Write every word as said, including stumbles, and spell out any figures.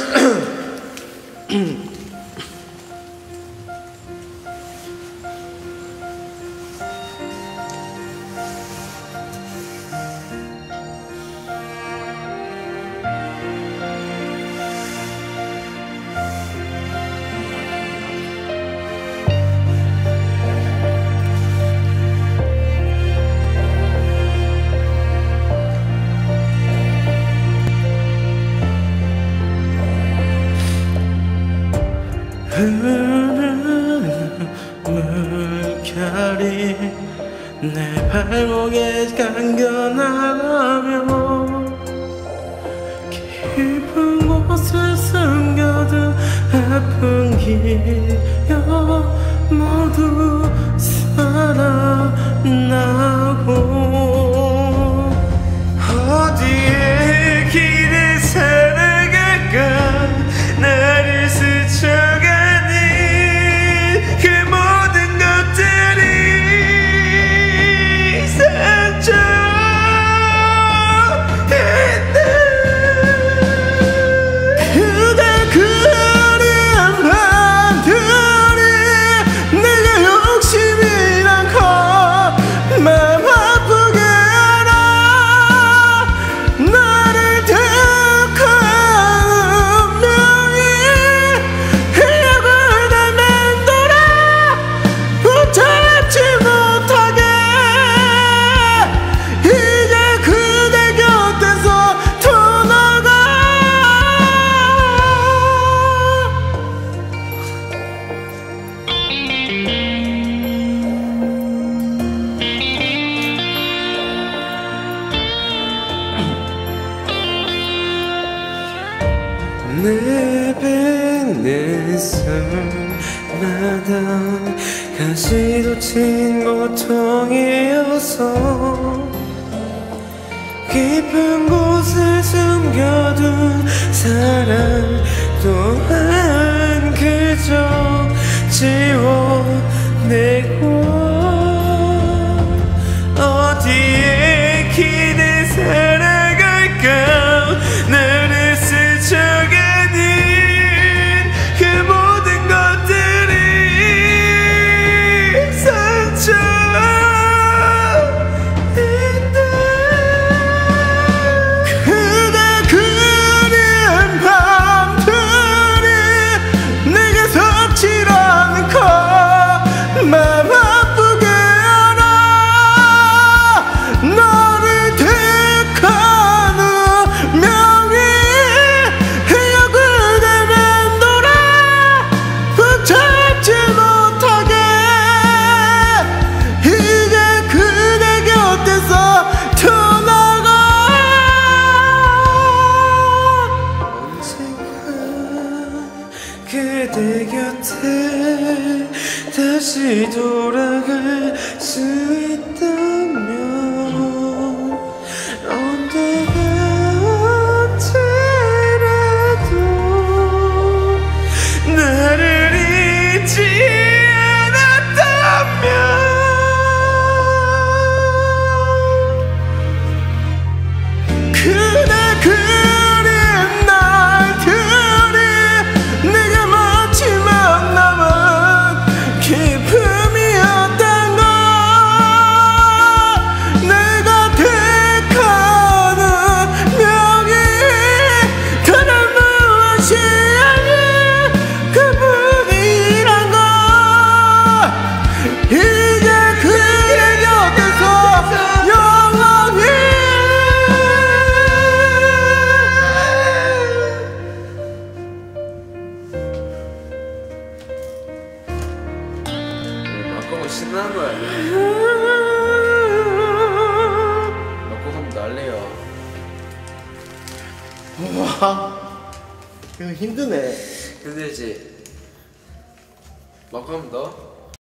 흐르는 물결이 내 발목에 감겨나가며 깊은 곳을 숨겨둔 아픈 기억 모두 살아나고 어디에 길을 살아갈까 나를 스쳐가 내뱉는 숨마다 가시도 친 고통이어서 깊은 곳을 숨겨둔 사랑 또한 그저 지워내고 어디에 길을 살아갈까 나를 스쳐가 그대 곁에 다시 돌아갈 수 있다면 언제까지라도 나를 잊지 않았다면 그대 그린 날들이 내가 마지막 남은 기쁨이었단 걸 내가 택하는 명이 그런 무엇이 아닌 그분이란 걸 이제 그대 곁에서 영원히 바꾸면 신나는 거야. 바꾸면 난리야. 와, 이거 힘드네. 힘들지? 막 하면 더?